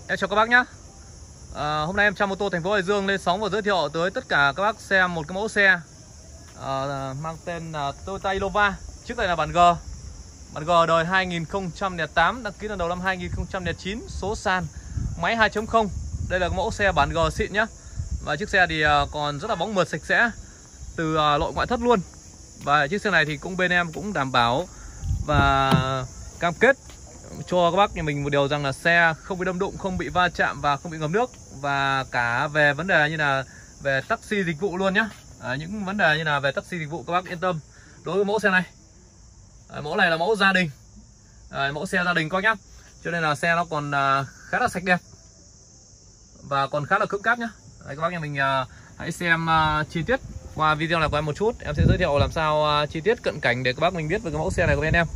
Em chào các bác nhé. Hôm nay em Trăm Mô Tô thành phố Hải Dương lên sóng và giới thiệu tới tất cả các bác xem một cái mẫu xe mang tên là Toyota Innova. Chiếc này là bản G. Bản G đời 2008, đăng ký lần đầu năm 2009, số sàn, máy 2.0. Đây là cái mẫu xe bản G xịn nhá. Và chiếc xe thì còn rất là bóng mượt, sạch sẽ từ nội ngoại thất luôn. Và chiếc xe này thì cũng bên em cũng đảm bảo và cam kết cho các bác nhà mình một điều rằng là xe không bị đâm đụng, không bị va chạm và không bị ngập nước. Và cả về vấn đề như là về taxi dịch vụ luôn nhá. Những vấn đề như là về taxi dịch vụ các bác yên tâm đối với mẫu xe này. Mẫu này là mẫu gia đình, mẫu xe gia đình coi nhá. Cho nên là xe nó còn khá là sạch đẹp và còn khá là cứng cáp nhá. Các bác nhà mình hãy xem chi tiết qua video này của em một chút. Em sẽ giới thiệu làm sao chi tiết cận cảnh để các bác mình biết về cái mẫu xe này của bên em.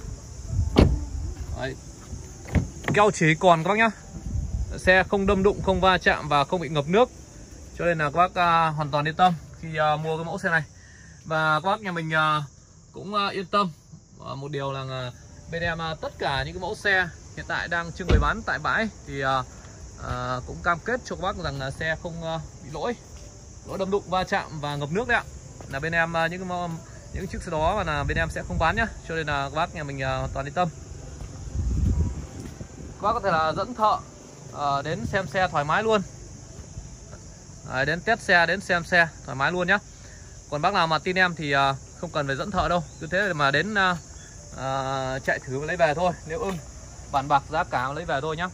Đấy. Keo chỉ còn các bác nhá. Xe không đâm đụng, không va chạm và không bị ngập nước. Cho nên là các bác hoàn toàn yên tâm khi mua cái mẫu xe này. Và các bác nhà mình cũng yên tâm một điều là bên em tất cả những cái mẫu xe hiện tại đang trưng bày bán tại bãi thì cũng cam kết cho các bác rằng là xe không bị lỗi đâm đụng, va chạm và ngập nước đấy ạ. Là bên em những chiếc xe đó mà là bên em sẽ không bán nhá. Cho nên là các bác nhà mình hoàn toàn yên tâm. Các bác có thể là dẫn thợ đến xem xe thoải mái luôn. Đến test xe, đến xem xe thoải mái luôn nhá. Còn bác nào mà tin em thì không cần phải dẫn thợ đâu, cứ thế mà đến chạy thử và lấy về thôi. Nếu ưng bàn bạc giá cả lấy về thôi nhá.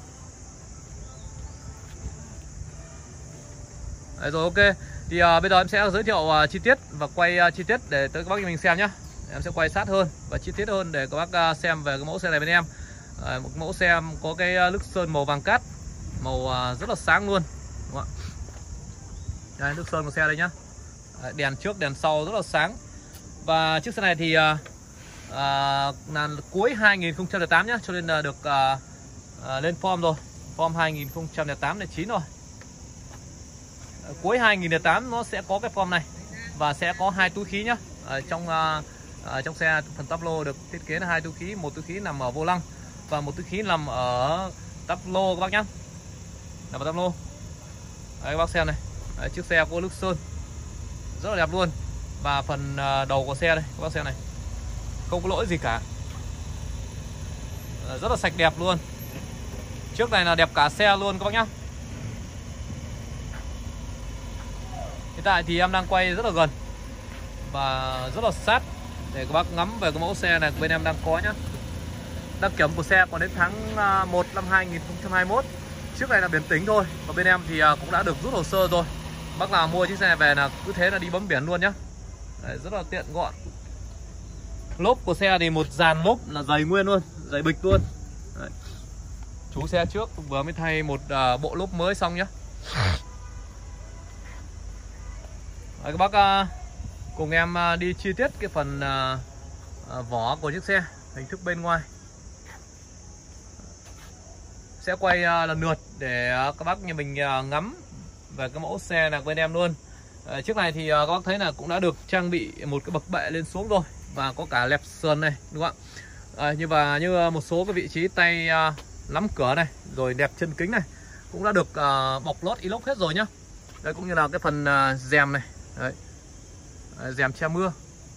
Đấy rồi, ok. Thì bây giờ em sẽ giới thiệu chi tiết và quay chi tiết để tới các bác mình xem nhá. Em sẽ quay sát hơn và chi tiết hơn để các bác xem về cái mẫu xe này bên em. Một mẫu xe có cái lức sơn màu vàng cát, màu rất là sáng luôn, đúng không ạ? Đây, lức sơn của xe đây nhá. Đèn trước, đèn sau rất là sáng. Và chiếc xe này thì là cuối 2008 nhá, cho nên là được lên form rồi. Form 2008-09 rồi. Cuối 2008 nó sẽ có cái form này và sẽ có 2 túi khí nhá. Trong xe phần táp lô được thiết kế là 2 túi khí, một túi khí nằm ở vô lăng và một túi khí nằm ở táp lô các bác nhá. Nằm ở táp lô. Đấy các bác xem này. Đấy, chiếc xe có lức sơn rất là đẹp luôn. Và phần đầu của xe đây các bác xem này, không có lỗi gì cả, rất là sạch đẹp luôn. Trước này là đẹp cả xe luôn các bác nhá. Hiện tại thì em đang quay rất là gần và rất là sát để các bác ngắm về cái mẫu xe này bên em đang có nhá. Đăng kiểm của xe còn đến tháng 1 năm 2021. Chiếc này là biển tính thôi. Và bên em thì cũng đã được rút hồ sơ rồi. Bác nào mua chiếc xe này về là cứ thế là đi bấm biển luôn nhá. Đấy, rất là tiện gọn. Lốp của xe thì một dàn lốp là dày nguyên luôn, dày bịch luôn. Đấy. Chú xe trước vừa mới thay một bộ lốp mới xong nhá. Đấy, các bác cùng em đi chi tiết cái phần vỏ của chiếc xe, hình thức bên ngoài. Sẽ quay lần lượt để các bác nhà mình ngắm về cái mẫu xe này bên em luôn. Chiếc này thì các bác thấy là cũng đã được trang bị một cái bậc bệ lên xuống rồi và có cả lẹp sườn này, đúng không ạ? Như một số cái vị trí tay nắm cửa này, rồi đẹp chân kính này cũng đã được bọc lót inox hết rồi nhá. Đây cũng như là cái phần rèm này, đấy, rèm che mưa.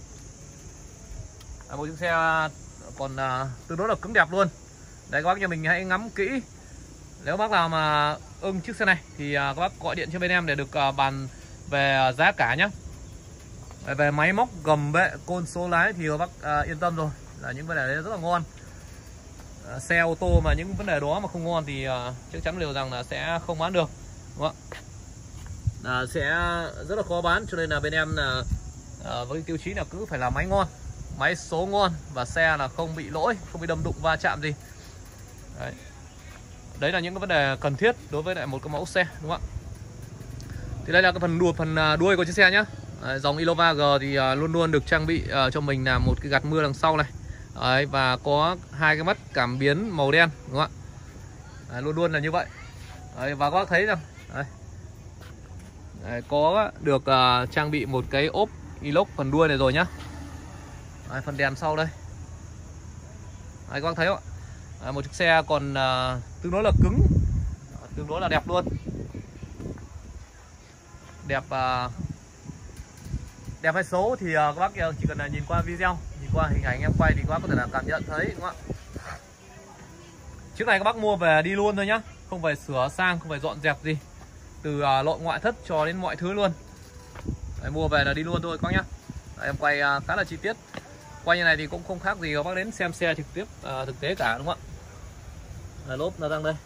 Một chiếc xe còn tương đối là cứng đẹp luôn. Đấy, các bác nhà mình hãy ngắm kỹ. Nếu bác nào mà ưng chiếc xe này thì các bác gọi điện cho bên em để được bàn về giá cả nhé. Về máy móc, gầm bệ, côn số lái thì các bác yên tâm rồi, là những vấn đề đấy rất là ngon. Xe ô tô mà những vấn đề đó mà không ngon thì chắc chắn điều rằng là sẽ không bán được, đúng không ạ? Sẽ rất là khó bán. Cho nên là bên em là với tiêu chí là cứ phải là máy ngon, máy số ngon và xe là không bị lỗi, không bị đâm đụng va chạm gì. Đấy là những cái vấn đề cần thiết đối với lại một cái mẫu xe, đúng không ạ? Thì đây là cái phần đuôi của chiếc xe nhá. Dòng Innova G thì luôn luôn được trang bị cho mình là một cái gạt mưa đằng sau này. Đấy, và có 2 cái mắt cảm biến màu đen, đúng không ạ? Luôn luôn là như vậy. Đấy, và các bác thấy rằng có được trang bị một cái ốp inox phần đuôi này rồi nhá. Đấy, phần đèn sau đây. Đấy, các bác thấy không ạ? Một chiếc xe còn tương đối là cứng tương đối là đẹp luôn. Đẹp đẹp hay xấu thì các bác chỉ cần là nhìn qua video, nhìn qua hình ảnh em quay thì các bác có thể là cảm nhận thấy, đúng không ạ? Chiếc này các bác mua về đi luôn thôi nhá, không phải sửa sang, không phải dọn dẹp gì, từ nội ngoại thất cho đến mọi thứ luôn. Đấy, mua về là đi luôn thôi các bác nhá. Đấy, em quay khá là chi tiết. Quay như này thì cũng không khác gì các bác đến xem xe trực tiếp thực tế cả, đúng không ạ? Lốp là đang đây.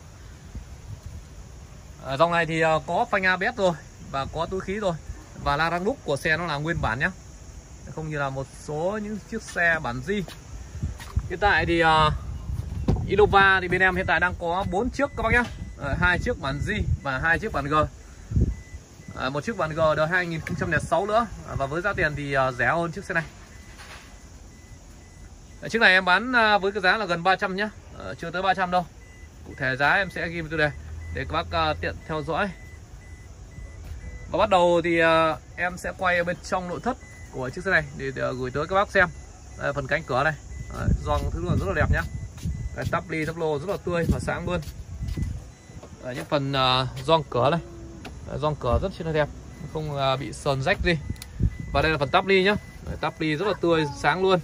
Dòng này thì có phanh ABS rồi và có túi khí rồi, và la răng đúc của xe nó là nguyên bản nhá, không như là một số những chiếc xe bản G. Hiện tại thì Innova thì bên em hiện tại đang có 4 chiếc các bác nhá, 2 chiếc bản G và 2 chiếc bản G. Một chiếc bản G đời 2006 nữa, và với giá tiền thì rẻ hơn chiếc xe này. Chiếc này em bán với cái giá là gần 300 nhá, chưa tới 300 đâu. Cụ thể giá em sẽ ghi vào tiêu đề để các bác tiện theo dõi. Và bắt đầu thì em sẽ quay ở bên trong nội thất của chiếc xe này để gửi tới các bác xem. Đây, phần cánh cửa này, gioăng thứ rất là đẹp nhá. Tắp ly tắp lô rất là tươi và sáng luôn. Những phần gioăng cửa này, gioăng cửa rất là đẹp, không bị sờn rách gì. Và đây là phần tắp ly nhá, tắp ly rất là tươi sáng luôn.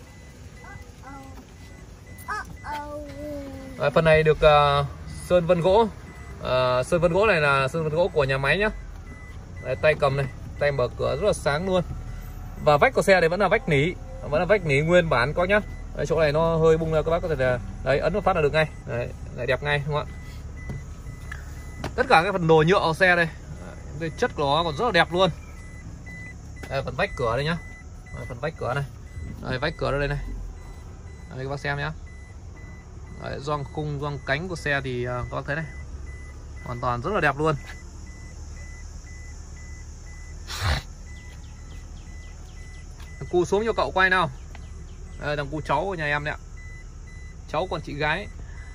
Phần này được sơn vân gỗ. Sơn vân gỗ này là sơn vân gỗ của nhà máy nhá. Đấy, tay cầm này, tay mở cửa rất là sáng luôn. Và vách của xe này vẫn là vách nỉ, nguyên bản có nhá. Đấy, chỗ này nó hơi bung ra, các bác có thể là đấy, ấn một phát là được ngay. Đấy, lại đẹp ngay, đúng không ạ? Tất cả các phần đồ nhựa của xe đây, cái chất của nó còn rất là đẹp luôn. Đây, phần vách cửa đây nhá. Đấy, phần vách cửa này. Đây, vách cửa đây này. Đây, các bác xem nhá. Đấy, gioăng khung, gioăng cánh của xe thì các bác thấy này, hoàn toàn rất là đẹp luôn. Thằng cu xuống cho cậu quay nào. Đây, thằng cu cháu của nhà em đấy ạ, cháu còn chị gái.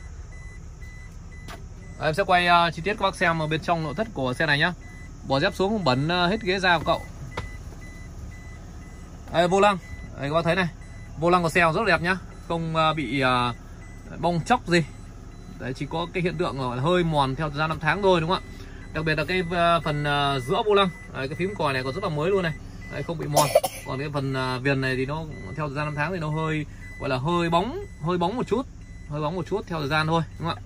Đấy, em sẽ quay chi tiết các bác xem ở bên trong nội thất của xe này nhá. Bỏ dép xuống không bẩn hết ghế da của cậu. Đây, vô lăng. Đây, các bác thấy này, vô lăng của xe rất là đẹp nhá, không bị bong chóc gì. Đấy, chỉ có cái hiện tượng là hơi mòn theo thời gian năm tháng thôi, đúng không ạ? Đặc biệt là cái phần giữa vô lăng, đấy, cái phím còi này còn rất là mới luôn này. Đấy, không bị mòn. Còn cái phần viền này thì nó theo thời gian năm tháng thì nó hơi gọi là hơi bóng một chút theo thời gian thôi, đúng không ạ?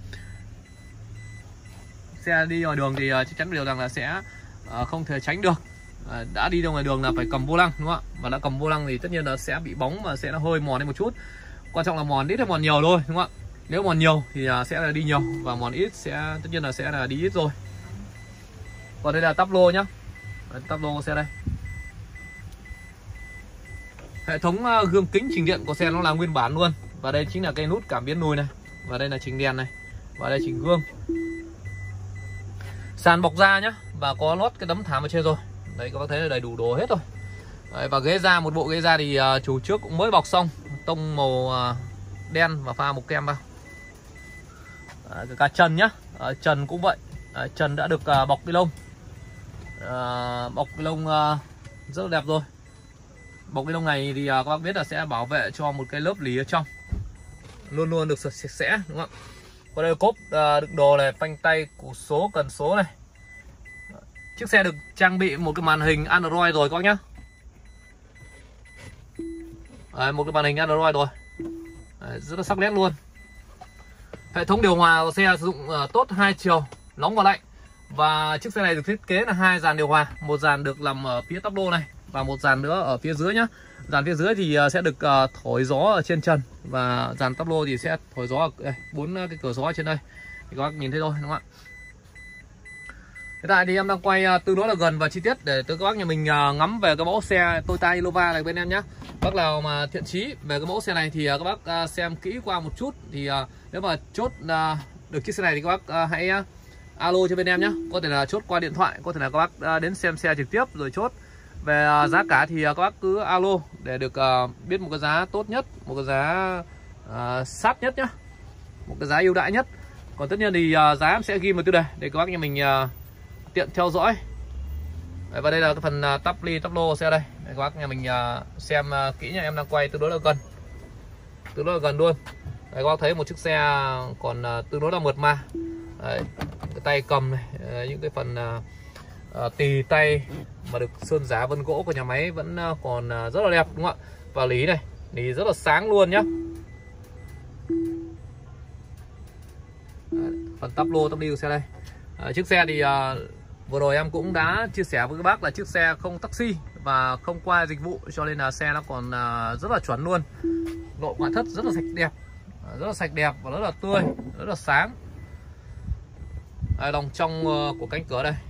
Xe đi ngoài đường thì chắc chắn điều rằng là sẽ không thể tránh được. Đã đi ra ngoài đường là phải cầm vô lăng, đúng không ạ? Và đã cầm vô lăng thì tất nhiên là sẽ bị bóng và sẽ nó hơi mòn đi một chút. Quan trọng là mòn ít hay mòn nhiều thôi, đúng không ạ? Nếu mòn nhiều thì sẽ là đi nhiều, và mòn ít sẽ tất nhiên là sẽ là đi ít rồi. Còn đây là tắp lô nhá. Tắp lô của xe đây. Hệ thống gương kính chỉnh điện của xe nó là nguyên bản luôn. Và đây chính là cái nút cảm biến lùi này. Và đây là chỉnh đèn này. Và đây chỉnh gương. Sàn bọc da nhá. Và có lót cái tấm thảm ở trên rồi. Đấy, các bác thấy là đầy đủ đồ hết rồi. Đấy, và ghế da, một bộ ghế da thì chủ trước cũng mới bọc xong, tông màu đen và pha một kem vào. Cả trần nhá. Trần cũng vậy. Trần đã được bọc cái lông. Bọc cái lông rất là đẹp rồi. Bọc cái lông này thì các bác biết là sẽ bảo vệ cho một cái lớp lì ở trong, luôn luôn được sạch sẽ, đúng không ạ? Còn đây là cốp đựng đồ này, phanh tay, củ số, cần số này. Chiếc xe được trang bị một cái màn hình Android rồi các bác nhá. Đấy, một cái màn hình Android rồi. Đấy, rất là sắc nét luôn. Hệ thống điều hòa của xe sử dụng tốt 2 chiều, nóng và lạnh. Và chiếc xe này được thiết kế là 2 dàn điều hòa, một dàn được nằm ở phía tắp lô này và một dàn nữa ở phía dưới nhá. Dàn phía dưới thì sẽ được thổi gió ở trên trần, và dàn tắp lô thì sẽ thổi gió ở 4 cái cửa gió ở trên đây. Thì các bác nhìn thấy thôi, đúng không ạ? Hiện tại thì em đang quay tương đối là gần và chi tiết để từ các bác nhà mình ngắm về cái mẫu xe Toyota Innova này bên em nhé. Bác nào mà thiện chí về cái mẫu xe này thì các bác xem kỹ qua một chút. Thì nếu mà chốt được chiếc xe này thì các bác hãy alo cho bên em nhé. Có thể là chốt qua điện thoại, có thể là các bác đến xem xe trực tiếp rồi chốt. Về giá cả thì các bác cứ alo để được biết một cái giá tốt nhất, một cái giá sát nhất nhá, một cái giá ưu đãi nhất. Còn tất nhiên thì giá em sẽ ghi vào tiêu đề để các bác nhà mình tiện theo dõi. Đấy, và đây là cái phần tắp ly tắp lô xe đây. Đấy, các bác nhà mình xem kỹ nha, em đang quay tương đối là gần luôn. Đấy, các bác thấy một chiếc xe còn tương đối là mượt mà. Đấy, cái tay cầm này, những cái phần tì tay mà được sơn giá vân gỗ của nhà máy vẫn còn rất là đẹp, đúng không ạ? Và lý này, lý rất là sáng luôn nhá. Phần tắp lô tắp đi của xe đây. Chiếc xe thì vừa rồi em cũng đã chia sẻ với các bác là chiếc xe không taxi và không qua dịch vụ, cho nên là xe nó còn rất là chuẩn luôn. Nội ngoại thất rất là sạch đẹp, rất là sạch đẹp và rất là tươi, rất là sáng. Đây, lòng trong của cánh cửa đây.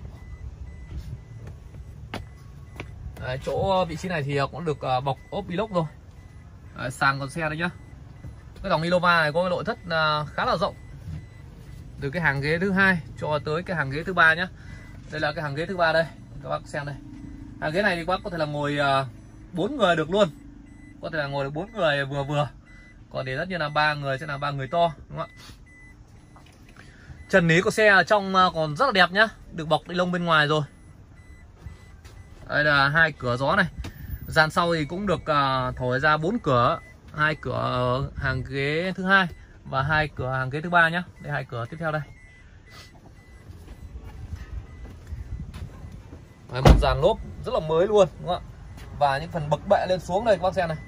Đấy, chỗ vị trí này thì cũng được bọc ốp inox rồi. Đấy, sàn con xe đây nhá. Cái dòng Innova này có cái nội thất khá là rộng, từ cái hàng ghế thứ hai cho tới cái hàng ghế thứ ba nhá. Đây là cái hàng ghế thứ ba đây, các bác xem đây. Hàng ghế này thì các bác có thể là ngồi 4 người được luôn, có thể là ngồi được 4 người vừa vừa. Còn để tất nhiên là 3 người sẽ là 3 người to, đúng không ạ? Trần lý của xe ở trong còn rất là đẹp nhá, được bọc ni lông bên ngoài rồi. Đây là 2 cửa gió này. Dàn sau thì cũng được thổi ra 4 cửa, 2 cửa ở hàng ghế thứ hai và 2 cửa hàng ghế thứ ba nhá. Đây 2 cửa tiếp theo đây. Đấy, một dàn lốp rất là mới luôn, đúng không ạ? Và những phần bậc bệ lên xuống đây các bác xem này,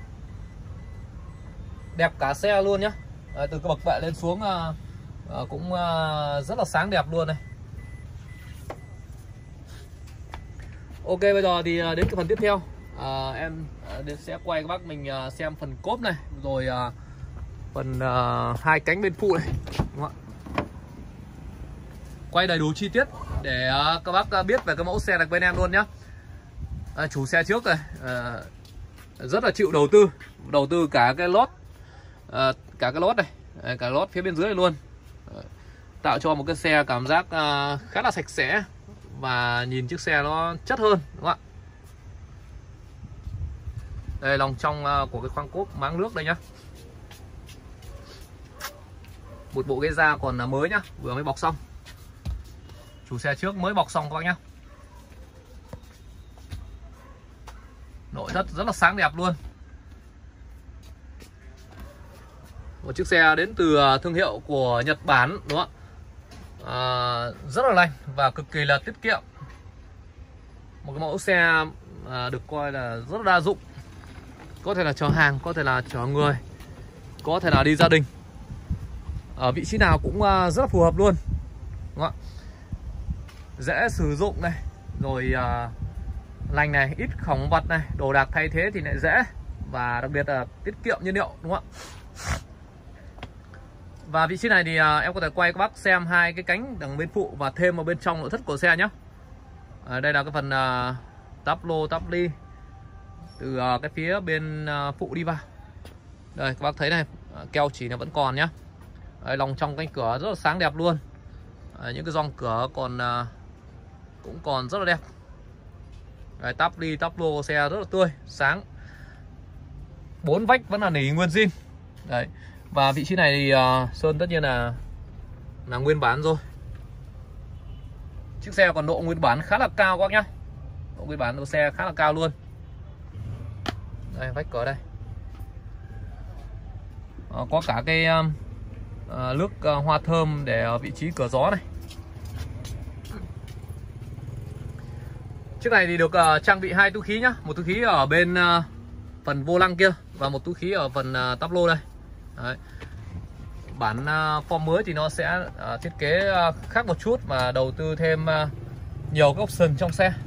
đẹp cả xe luôn nhá. Đấy, từ cái bậc bệ lên xuống cũng rất là sáng đẹp luôn này. Ok, bây giờ thì đến cái phần tiếp theo, em sẽ quay các bác mình xem phần cốp này, rồi phần hai cánh bên phụ này, đúng không ạ? Quay đầy đủ chi tiết để các bác biết về cái mẫu xe này bên em luôn nhá. Chủ xe trước này rất là chịu đầu tư cả cái lót, cả cái lót này, cả lót phía bên dưới này luôn, tạo cho một cái xe cảm giác khá là sạch sẽ và nhìn chiếc xe nó chất hơn, đúng không ạ? Đây lòng trong của cái khoang cốp máng nước đây nhá. Một bộ ghế da còn mới nhá, vừa mới bọc xong. Chủ xe trước mới bọc xong các bác nhá. Nội thất rất là sáng đẹp luôn. Một chiếc xe đến từ thương hiệu của Nhật Bản, đúng không ạ? Rất là lành và cực kỳ là tiết kiệm. Một cái mẫu xe được coi là rất là đa dụng. Có thể là chở hàng, có thể là chở người, có thể là đi gia đình. Ở vị trí nào cũng rất là phù hợp luôn, đúng không ạ? Dễ sử dụng này, rồi lành này, ít hỏng vặt này, đồ đạc thay thế thì lại dễ, và đặc biệt là tiết kiệm nhiên liệu, đúng không ạ? Và vị trí này thì em có thể quay các bác xem hai cái cánh đằng bên phụ và thêm vào bên trong nội thất của xe nhé. Đây là cái phần tắp lô tắp ly từ cái phía bên phụ đi vào. Đây các bác thấy này, keo chỉ nó vẫn còn nhá. Đây, lòng trong cánh cửa rất là sáng đẹp luôn. Những cái gioăng cửa còn cũng còn rất là đẹp. Đây, tắp ly tắp lô xe rất là tươi sáng. 4 vách vẫn là nỉ nguyên zin. Đấy. Và vị trí này thì sơn tất nhiên là nguyên bản rồi. Chiếc xe còn độ nguyên bản khá là cao các bác nhá. Độ nguyên bản của xe khá là cao luôn. Đây, vách cửa đây. Có cả cái nước hoa thơm để ở vị trí cửa gió này. Chiếc này thì được trang bị 2 túi khí nhá. Một túi khí ở bên phần vô lăng kia và một túi khí ở phần tắp lô đây. Đấy. Bản form mới thì nó sẽ thiết kế khác một chút và đầu tư thêm nhiều cái option trong xe.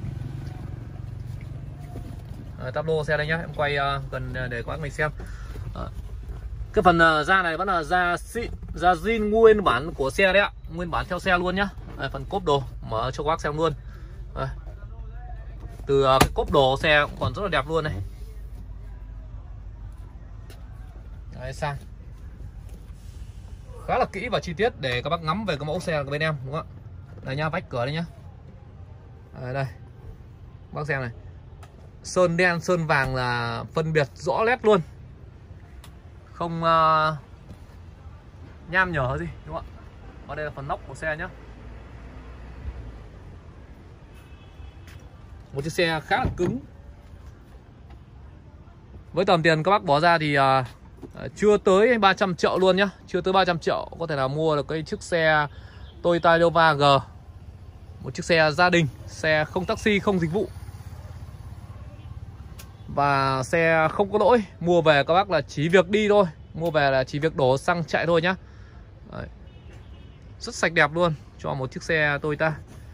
Tắp lô xe đây nhá, em quay gần để các bác mình xem. Cái phần da này vẫn là da xịn, da zin nguyên bản của xe đấy ạ, nguyên bản theo xe luôn nhá. Đây, phần cốp đồ mở cho các bác xem luôn. Đây. Từ cái cốp đồ xe cũng còn rất là đẹp luôn này. Đấy, sang khá là kỹ và chi tiết để các bác ngắm về cái mẫu xe của bên em, đúng không ạ? Đây nhá, vách cửa đây nhá. Đây bác xem này, sơn đen sơn vàng là phân biệt rõ nét luôn, không nham nhở gì, đúng không ạ? Và đây là phần nóc của xe nhá. Một chiếc xe khá là cứng. Với tầm tiền các bác bỏ ra thì chưa tới 300 triệu luôn nhá. Chưa tới 300 triệu có thể là mua được cái chiếc xe Toyota Innova G. Một chiếc xe gia đình, xe không taxi, không dịch vụ. Và xe không có lỗi. Mua về các bác là chỉ việc đi thôi, mua về là chỉ việc đổ xăng chạy thôi nhá. Đấy. Rất sạch đẹp luôn cho một chiếc xe Toyota.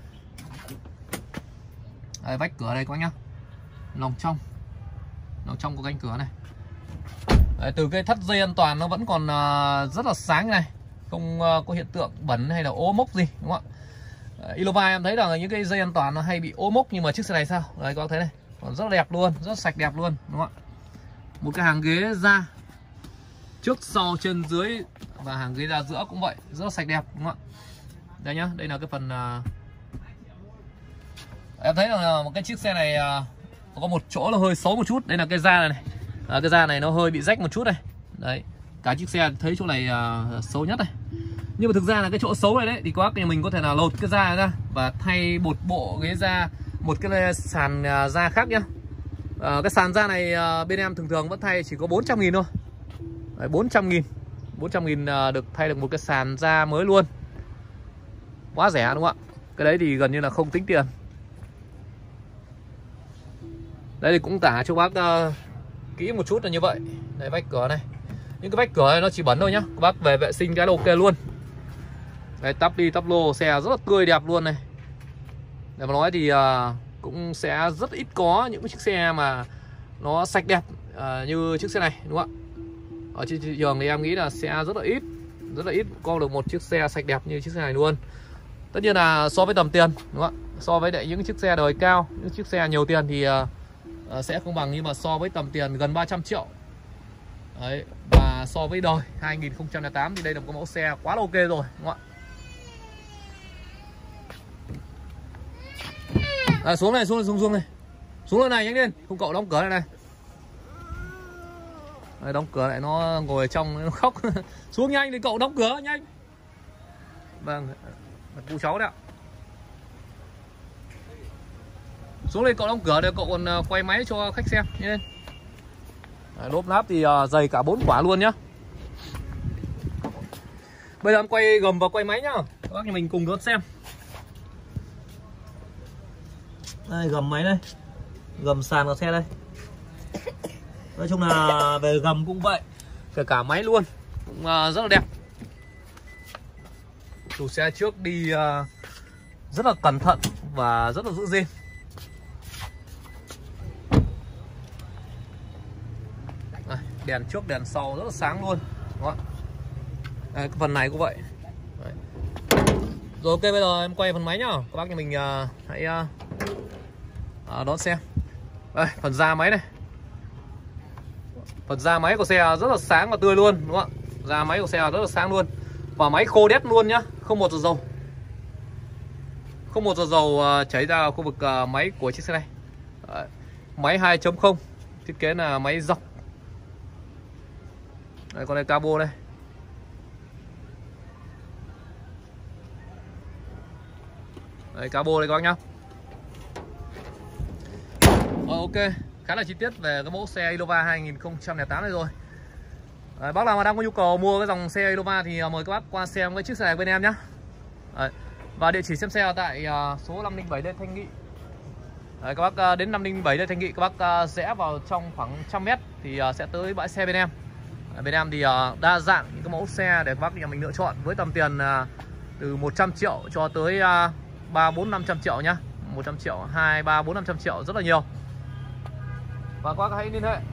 Đấy, vách cửa đây các bác nhá. Lòng trong của cánh cửa này. Đấy, từ cái thắt dây an toàn nó vẫn còn rất là sáng này, không có hiện tượng bẩn hay là ố mốc gì, đúng không ạ? Innova em thấy là những cái dây an toàn nó hay bị ố mốc, nhưng mà chiếc xe này sao? Đấy, các bác thấy này, còn rất là đẹp luôn, rất sạch đẹp luôn, đúng không ạ? Một cái hàng ghế da trước sau trên dưới và hàng ghế da giữa cũng vậy, rất là sạch đẹp, đúng không ạ? Đây nhá, đây là cái phần em thấy là một cái chiếc xe này có một chỗ là hơi xấu một chút. Đây là cái da này, cái da này nó hơi bị rách một chút này. Đấy, cả chiếc xe thấy chỗ này xấu nhất này. Nhưng mà thực ra là cái chỗ xấu này đấy thì các bác nhà mình có thể là lột cái da ra và thay một bộ ghế da, một cái sàn da khác nhá. Cái sàn da này bên em thường thường vẫn thay chỉ có 400.000 thôi. Đấy, 400.000 được thay được một cái sàn da mới luôn. Quá rẻ đúng không ạ? Cái đấy thì gần như là không tính tiền. Đây thì cũng tả cho bác kỹ một chút là như vậy. Đây, vách cửa này. Những cái vách cửa này nó chỉ bẩn thôi nhá. Các bác về vệ sinh cái là ok luôn. Đây, tắp đi tắp lô, xe rất là tươi đẹp luôn này. Để mà nói thì cũng sẽ rất ít có những chiếc xe mà nó sạch đẹp như chiếc xe này, đúng không ạ? Ở trên thị trường thì em nghĩ là sẽ rất là ít có được một chiếc xe sạch đẹp như chiếc xe này luôn. Tất nhiên là so với tầm tiền, đúng không ạ? So với lại những chiếc xe đời cao, những chiếc xe nhiều tiền thì sẽ không bằng, nhưng mà so với tầm tiền gần 300 triệu đấy, và so với đời 2008 thì đây là một mẫu xe quá là ok rồi, đúng không ạ? Xuống này, xuống này, xuống lên này nhanh lên, không cậu đóng cửa lại này. Đấy, đóng cửa lại, nó ngồi ở trong nó khóc. Xuống nhanh thì cậu đóng cửa nhanh. Vâng, cụ cháu đấy ạ. Xuống lên cậu đóng cửa để cậu còn quay máy cho khách xem nhanh lên. Lốp láp thì dày cả 4 quả luôn nhá. Bây giờ em quay gầm và quay máy nhá, các bác nhà mình cùng đón xem. Đây, gầm máy đây, gầm sàn của xe đây. Nói chung là về gầm cũng vậy, kể cả máy luôn cũng rất là đẹp. Chủ xe trước đi rất là cẩn thận và rất là giữ gìn. Đèn trước đèn sau rất là sáng luôn, đúng không? Đây, cái phần này cũng vậy. Đấy. Rồi ok, bây giờ em quay phần máy nhá, các bác nhà mình hãy đón xem. Đây, phần da máy này, phần da máy của xe rất là sáng và tươi luôn, đúng không ạ? Da máy của xe rất là sáng luôn, và máy khô đét luôn nhá, không một giọt dầu, không một giọt dầu chảy ra khu vực máy của chiếc xe này. Đấy. Máy 2.0, thiết kế là máy dọc. Đây, con này cabo đây. Đây, cabo đây các bác nhá. Ok, khá là chi tiết về cái mẫu xe Innova 2008 này rồi. Đấy, bác nào mà đang có nhu cầu mua cái dòng xe Innova thì mời các bác qua xem cái chiếc xe này bên em nhé. Và địa chỉ xem xe tại số 507 Lê Thanh Nghị. Đấy, các bác đến 507 Lê Thanh Nghị, các bác rẽ vào trong khoảng 100 m thì sẽ tới bãi xe bên em. Bên em thì đa dạng những cái mẫu xe để các bác nhà mình lựa chọn với tầm tiền từ 100 triệu cho tới 3, 4, 500 triệu nhá. 100 triệu, 2, 3, 4, 500 triệu, rất là nhiều. Và các bác hãy liên hệ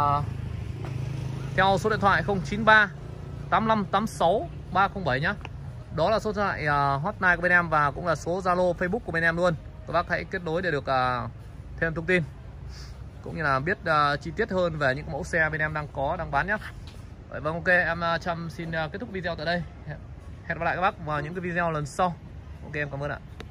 theo số điện thoại 093 85 86 307 nhá. Đó là số điện thoại hotline của bên em và cũng là số Zalo, Facebook của bên em luôn. Các bác hãy kết nối để được thêm thông tin cũng như là biết chi tiết hơn về những mẫu xe bên em đang bán nhé. Vâng, ok, em Trâm xin kết thúc video tại đây. Hẹn gặp lại các bác vào những cái video lần sau. Ok, em cảm ơn ạ.